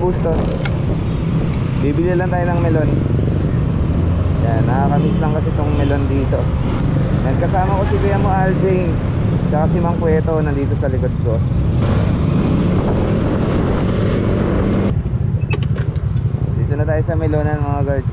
Bustos. Bibili lang tayo ng melon. Yan, nakakamiss lang kasi itong melon dito. Yan, kasama ko si Kuya mo Al James, tsaka si Mang Cueto nandito sa likod ko. Dito na tayo sa melonan mga guards.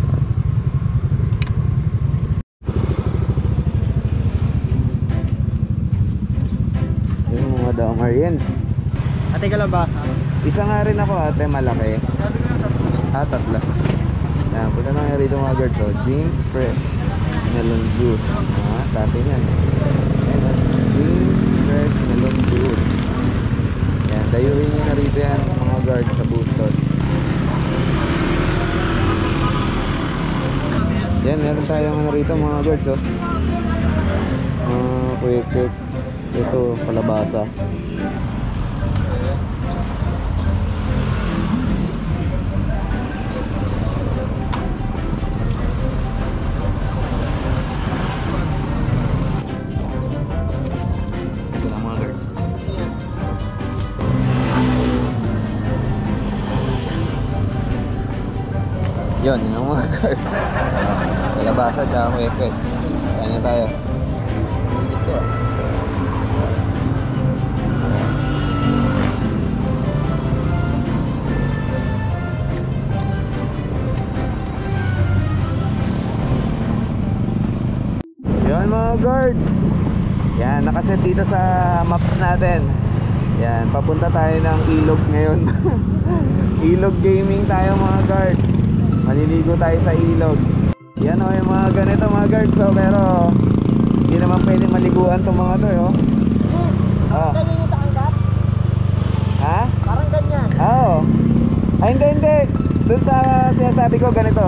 Yung mga Damarians. Ate kalabasa. Isa nga rin ako ate, malaki. Tatlo. Yan, punta na nga rito mga guards. So, James Fresh Melon Juice. Dati yan. James Fresh Melon Juice. Yan, dayuin nyo na rito yan mga guards sa Bustos. Yan, meron tayong ano rito mga guards. Quick. Ito, kalabasa. Yun ang mga guards. Kalabasa tsaka kwek-kwek. Kaya na tayo. Dito yun mga guards. Yan, nakaset dito sa maps natin. Yan, papunta tayo ng Ilog ngayon. Ilog gaming tayo mga guards. Maliligo tayo sa ilog. Yan o, yung mga ganito mga guards. So, pero hindi naman pwedeng maliguan itong mga to. Parang ganyan yung sa kandat? Ha? Parang ganyan. Oo. Ay hindi. Doon sa sinasabi ko ganito.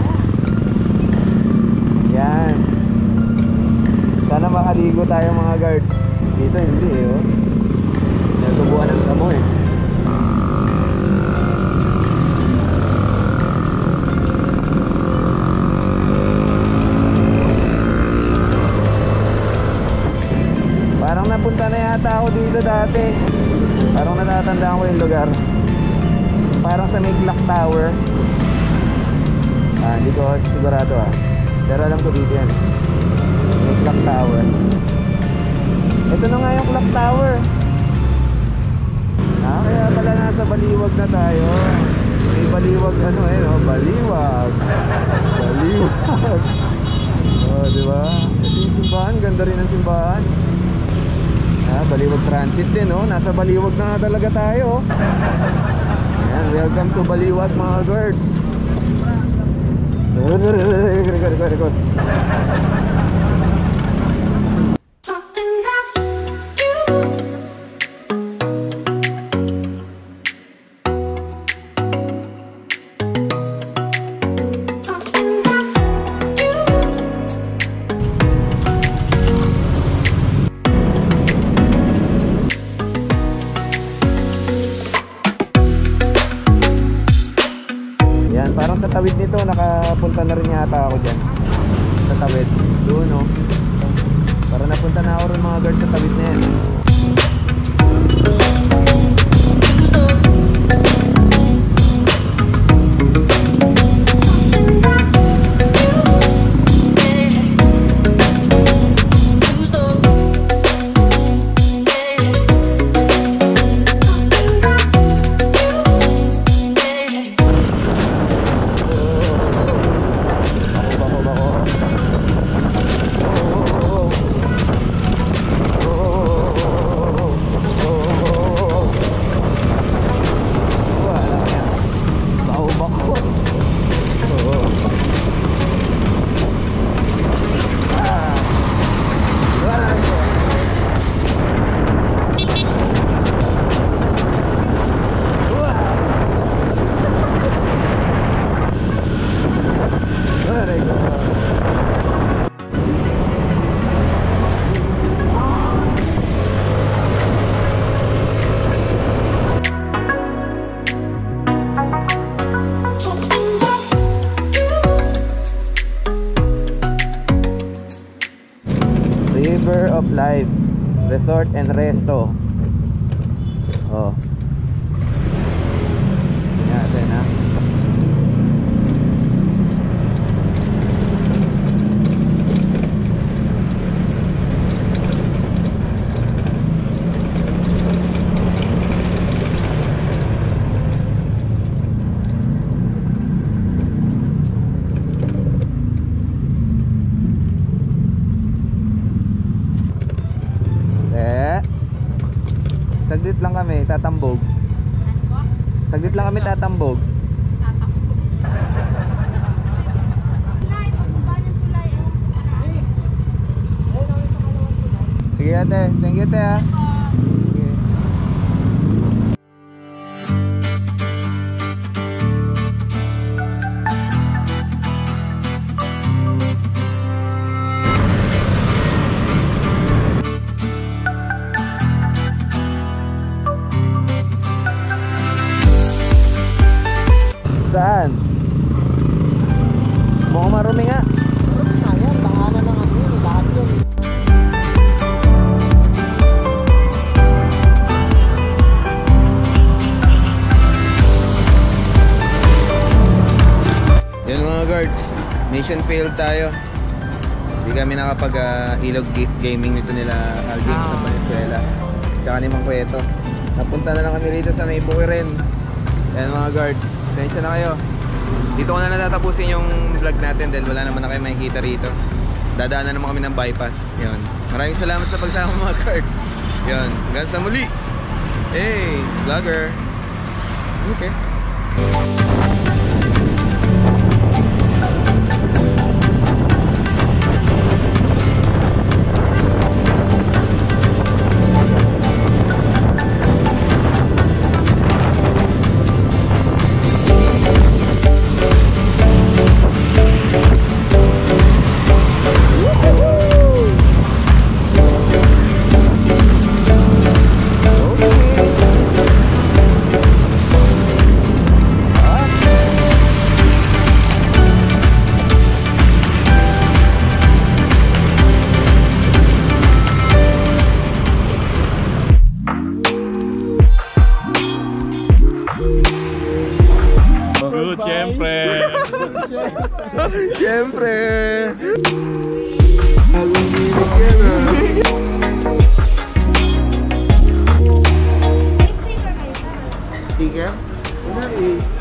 Yan. Sana makaligo tayo mga guards. Dito hindi natubuan ng damo Parang napunta na yata ako dito dati. Parang natatandaan ko yung lugar. Parang sa may Clock Tower. Hindi ko sigurado pero alam ko dito yan. May Clock Tower. Ito na nga yung Clock Tower. Kaya pala nasa Baliwag na tayo. May Baliwag Baliwag. Diba? Ito yung simbahan, ganda rin ang simbahan. Baliwag Transit din nasa Baliwag na nga talaga tayo. Ayan, welcome to Baliwag mga guards. Record. Parang sa tawid nito nakapunta na rin yata ako dyan. Sa tawid doon Para napunta na ako rin mga guards sa tawid na yan. of Life Resort and Resto. Oh. Tingnan natin tatambog. Saglit lang kami tatambog. Sige ate, thank you ate ha. Sige. Saan? Mukhang marumi nga. Ayan, baka na ng ano yun, lahat yun. Yun mga guards, mission failed tayo. Hindi kami nakapag ilog gaming nito nila Alvin sa Valenzuela. Tsaka ni Mang Cueto. Napunta na lang kami rito sa may Bukirin. Yan mga guards, atensya na kayo. Dito ko na natatapusin yung vlog natin dahil wala naman na kayo makikita rito. Dadaanan naman kami ng bypass. Yun. Maraming salamat sa pagsama mga guards. Yun, hanggang sa muli. Hey, vlogger. Okay. Good, siyempre. Siyempre. Bagong ginig yan ah. Sticker? Wala eh.